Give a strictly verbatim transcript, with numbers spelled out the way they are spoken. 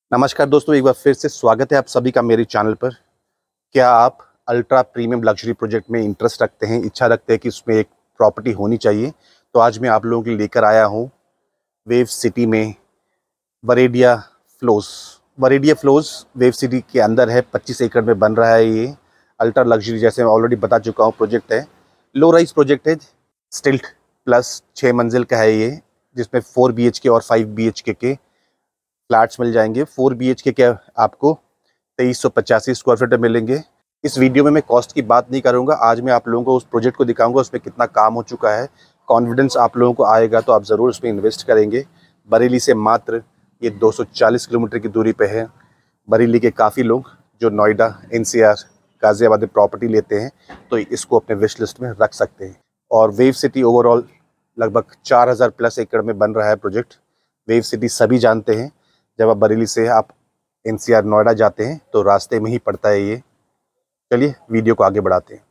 नमस्कार दोस्तों, एक बार फिर से स्वागत है आप सभी का मेरे चैनल पर। क्या आप अल्ट्रा प्रीमियम लग्जरी प्रोजेक्ट में इंटरेस्ट रखते हैं, इच्छा रखते हैं कि उसमें एक प्रॉपर्टी होनी चाहिए? तो आज मैं आप लोगों के लिए लेकर आया हूँ वेव सिटी में Veridia floors. Veridia floors wave city के अंदर है, पच्चीस एकड़ में बन रहा है। ये अल्ट्रा लग्जरी, जैसे मैं ऑलरेडी बता चुका हूँ, प्रोजेक्ट है। लो राइज प्रोजेक्ट है, स्टिल्ट प्लस छः मंजिल का है ये, जिसमें फोर बी एच के और फाइव बी एच के के फ्लैट्स मिल जाएंगे। फोर बी एच के के आपको तेईस सौ पचासी स्क्वायर फीट में मिलेंगे। इस वीडियो में मैं कॉस्ट की बात नहीं करूंगा, आज मैं आप लोगों को उस प्रोजेक्ट को दिखाऊंगा, उसमें कितना काम हो चुका है। कॉन्फिडेंस आप लोगों को आएगा तो आप ज़रूर उसमें इन्वेस्ट करेंगे। बरेली से मात्र ये दो सौ चालीस किलोमीटर की दूरी पे है। बरेली के काफ़ी लोग जो Noida, N C R, Ghaziabad में प्रॉपर्टी लेते हैं तो इसको अपने विश लिस्ट में रख सकते हैं। और वेव सिटी ओवरऑल लगभग चार हज़ार प्लस एकड़ में बन रहा है प्रोजेक्ट। वेव सिटी सभी जानते हैं, जब आप बरेली से आप एन सी आर नोएडा जाते हैं तो रास्ते में ही पड़ता है ये। चलिए वीडियो को आगे बढ़ाते हैं।